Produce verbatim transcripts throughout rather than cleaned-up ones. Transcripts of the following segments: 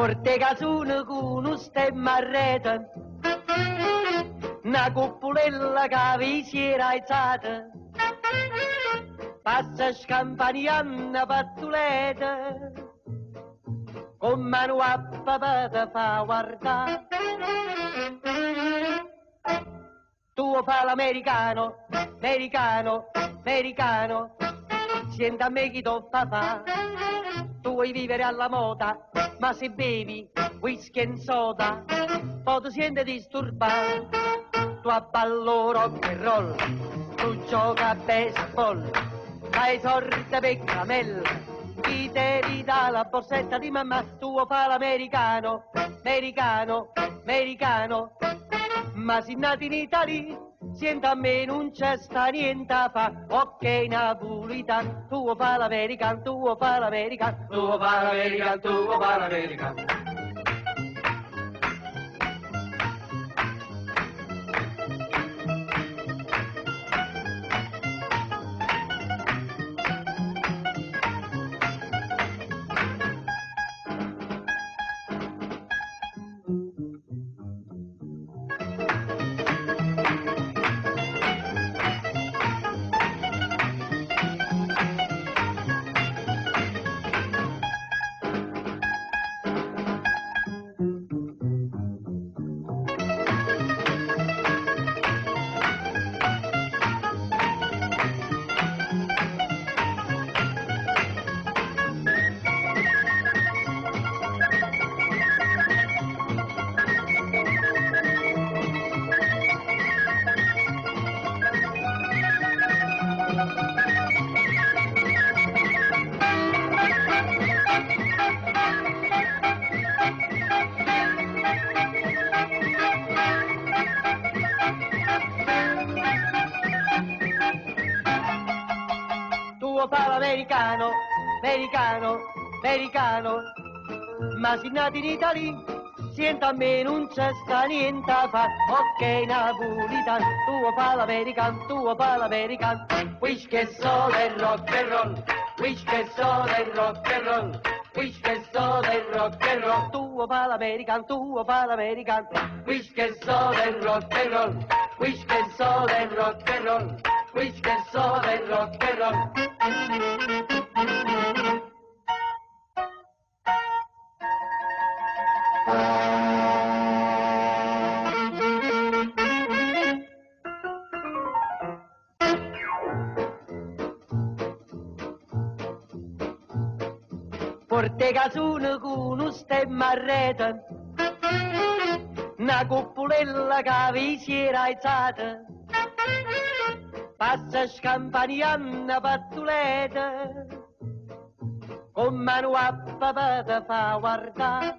Porte casune con un stemma a rete, una cuppolella che vi si era alzata, passa scampanianna pattuleta, con mano a papà te fa guardare. Tu fa l'americano, americano, americano, senta a me chi tu fa fa. Tu vuoi vivere alla moda, ma se bevi whisky e soda, poi ti senti disturbato. Tu abballo rock and roll, tu gioca a baseball, fai sorte per camella, chi devi dare la borsetta di mamma. Tu fa l'americano, americano, americano, ma si nati in Italia, senta a me non c'è sta niente a fa. Ok napolitan, tu fa l'American, tu fa l'American, tu fa l'American, tu fa l'American. Fa l'americano, americano, americano, ma si nati in Italia, senta a me non c'è sta niente a fa. Ok napolitan, tu fa l'American, tu fa l'American, whisky e soda e rock and roll, whisky e soda e rock and roll, whisky e soda e rock and roll. Tu fa l'American, tu fa l'American, whisky e soda e rock and roll, whisky e soda e rock and roll, whisky e soda e rock and roll. Porte casune con un stemma a rete, una cuppolella che vi si era alzata, passa scampanianna pattuleta, con mano a papà te fa guardare.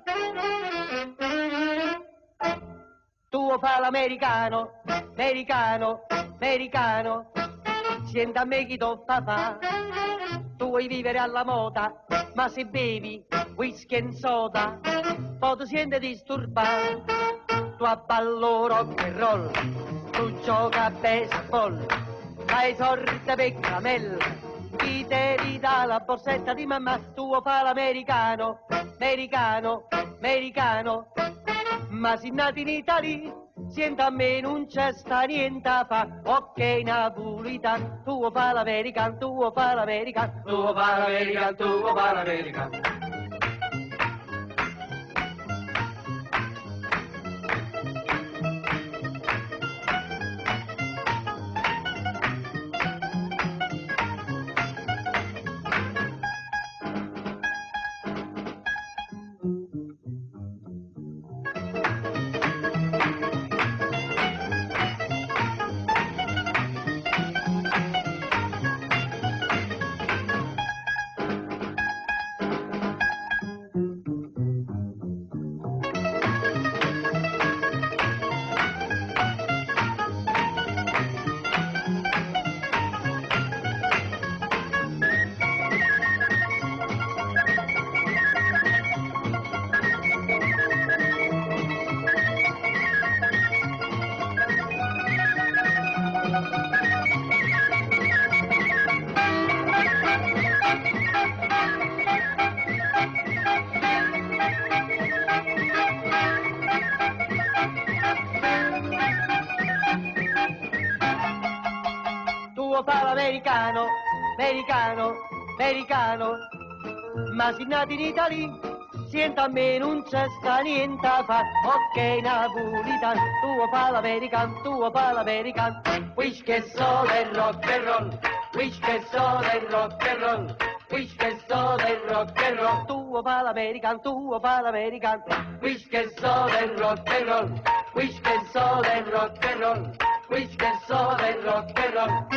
Tu fa l'americano, americano, americano, senta a me chi tu fa fa. Tu vuoi vivere alla moda, ma se bevi whisky e soda, poi ti senti disturbato. Tu abballo rock and roll, tu gioca a baseball, fai sorte per camella, chi devi dare la borsetta di mamma. Tu fa l'americano, americano, americano, ma si nati in Italia, senta a me non c'è sta niente a fa. Ok napolitan, tu fa l'American, tu fa l'American, tu fa l'American, tu fa l'American. tuo fa l'americano, americano, americano, ma se nati in Italia, senta a me non c'è sta niente a fa, ok napolitan, tuo fa l'americano, tuo fa l'americano, wish che so del rock and roll, wish che so del rock and roll, wish che so del rock and roll, tuo fa l'americano, tuo fa l'americano, wish che so del rock and roll, wish che so del rock and roll, wish che so del rock and roll.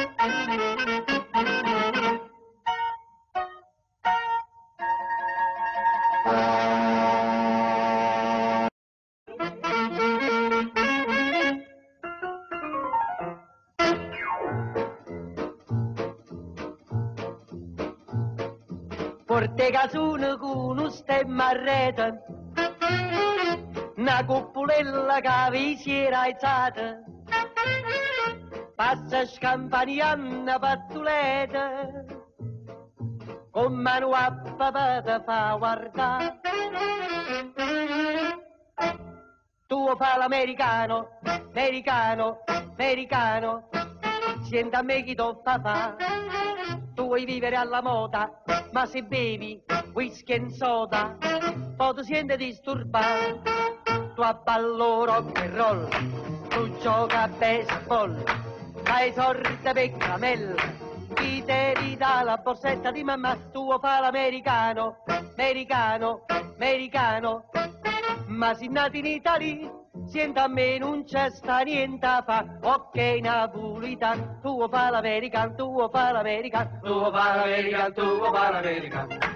Porte casune con un stemma a rete, una cuppolella che vi si era alzata, passa scampanianna pattuleta, con mano a papà te fa guardare. Tu fa l'americano, americano, americano, senta a me chi t'ho fa fa. Tu vuoi vivere alla moda, ma se bevi whisky e soda, poi ti senti disturbato. Tu abballo rock and roll, tu gioca a baseball, hai sorte per camella, chi te ridà la borsetta di mamma, tu fa l'americano, americano, americano, ma se nati in Italia, senta a me non c'è sta niente a fa, ok napolitan, tuo fa l'americano, tuo fa l'americano, tuo fa l'americano, tuo fa l'americano.